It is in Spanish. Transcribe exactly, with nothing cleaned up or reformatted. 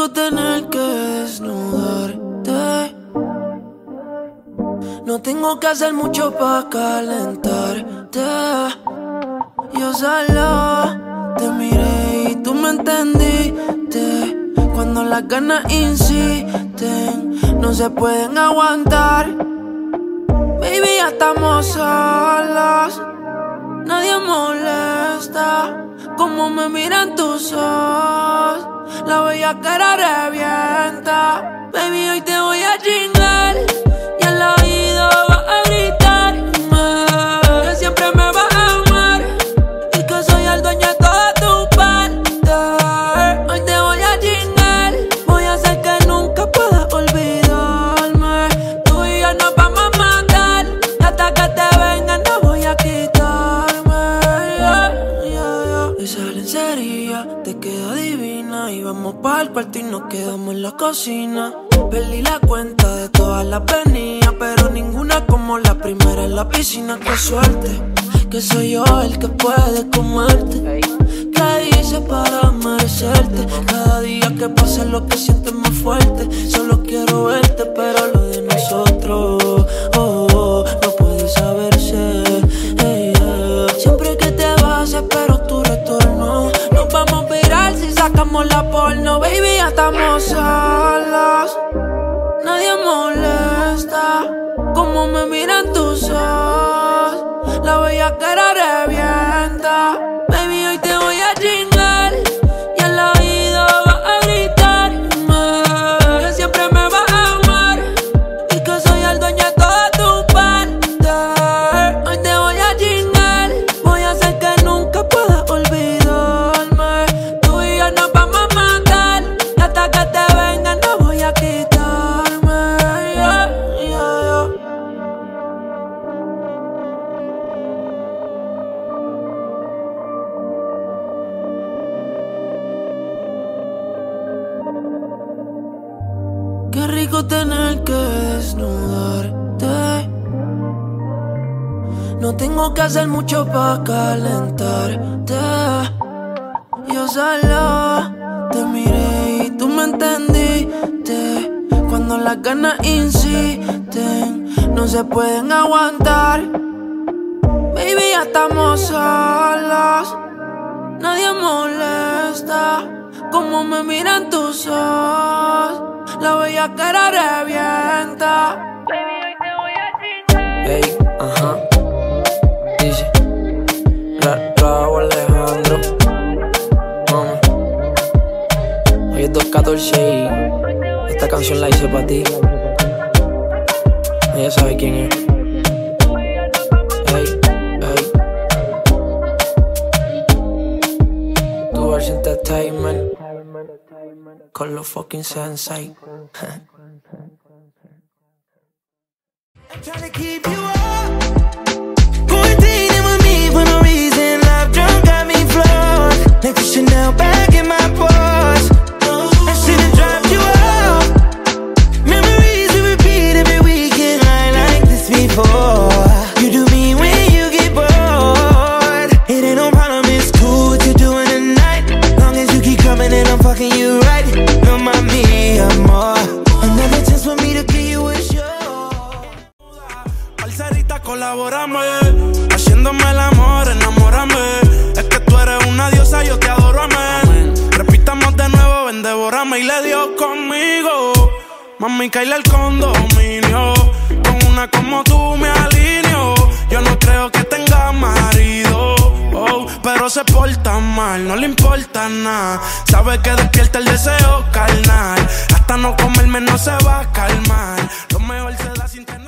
rico tener que desnudarte. No tengo que hacer mucho pa' calentarte. Yo solo te miré y tú me entendiste. Cuando las ganas insisten, no se pueden aguantar. Baby, ya estamos solos. Nadie molesta como me miran tus ojos. La bellaquera revienta. Baby, hoy te voy a chingar y al oído vas a gritarme que siempre me vas a amar y que soy el dueño de toda tu parte. Hoy te voy a chingar, voy a hacer que nunca puedas olvidarme. Tú y yo nos vamos a matar y hasta que te vengan no voy a quitarme. Yeah, yeah, yeah. Esa lencería te queda divina y vamos pa'l cuarto y nos quedamos en la cocina. Perdí la cuenta de todas las venidas, pero ninguna como la primera en la piscina. Qué suerte, que soy yo el que puede comerte. ¿Qué hice para merecerte? Cada día que pasa lo que siento es más fuerte. Solo quiero verte, pero lo de nosotros oh, oh, no puede saberse. Hey, yeah. Siempre que te vas espero tu retorno. Nos vamos a virar si sacamos la porno. Baby, ya estamos solos. Nadie molesta como me miran tus ojos. La bellaquera revienta. Baby, hoy te voy a chingar y al oído vas a gritarme que siempre me vas a amar y que soy el dueño de toda tu parte. Hoy te voy a chingar, voy a hacer que nunca puedas olvidarme. Tú y yo nos vamos a matar y hasta que te vengan no voy a quitar. Qué rico tener que desnudarte. No tengo que hacer mucho pa' calentarte. Yo solo te miré y tú me entendiste. Cuando las ganas insisten, no se pueden aguantar. Baby, ya estamos solos. Nadie molesta como me miran tus ojos. La bellaquera revienta. Baby, hoy te voy a chingar. Ey, ajá. Dice Ra Raúl Alejandro. Mami. Hoy es dos catorce y esta canción la hice pa' ti. Ella sabe quién es. Ey, ey. Towards Entertainment con los fucking Sensei. I'm trying to keep you up. Quarantining with me for no reason. Love drunk got me flawed. Like the Chanel bag in my purse. I should've dropped you off. Memories we repeat every weekend. I like this before. You do me when you get bored. It ain't no problem, it's cool what you're doing tonight. Long as you keep coming and I'm fucking you right. No mami, amor. Another chance for me to give you a show. Parcerita, colabórame, haciéndome el amor, enamórame. Es que tú eres una diosa, yo te adoro, amén. Repitamos de nuevo, ven, devórame y le dio conmigo. Mami, caíle el condominio. Con una como tú me alineo. Yo no creo que tenga marido, oh, pero se porta mal, no le importa nada. Sabe que despierta el deseo carnal. Hasta no comerme no se va a calmar. Lo mejor se da sin tener